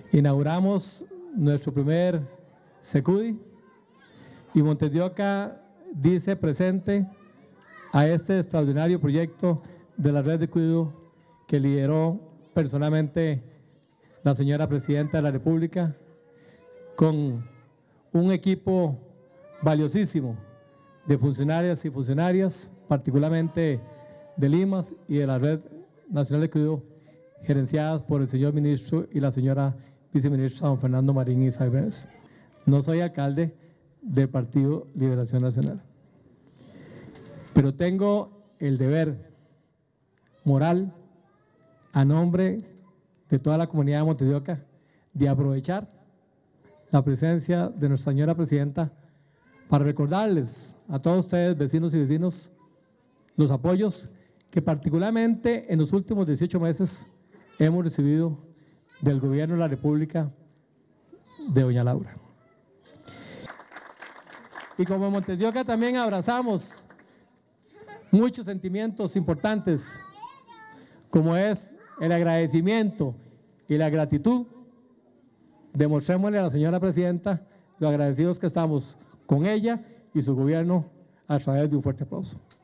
Inauguramos nuestro primer Secudi y Montes de Oca dice presente a este extraordinario proyecto de la red de cuidado que lideró personalmente la señora Presidenta de la República con un equipo valiosísimo de funcionarias y funcionarias, particularmente de Limas y de la Red Nacional de Cuidado, gerenciadas por el señor ministro y la señora viceministra don Fernando Marín y Sáenz. No soy alcalde del Partido Liberación Nacional, pero tengo el deber moral a nombre de toda la comunidad de Montes de Oca de aprovechar la presencia de nuestra señora Presidenta para recordarles a todos ustedes, vecinos y vecinos, los apoyos que particularmente en los últimos 18 meses hemos recibido del Gobierno de la República de doña Laura. Y como en Montes de Oca también abrazamos muchos sentimientos importantes, como es el agradecimiento y la gratitud, demostrémosle a la señora Presidenta lo agradecidos que estamos con ella y su gobierno a través de un fuerte aplauso.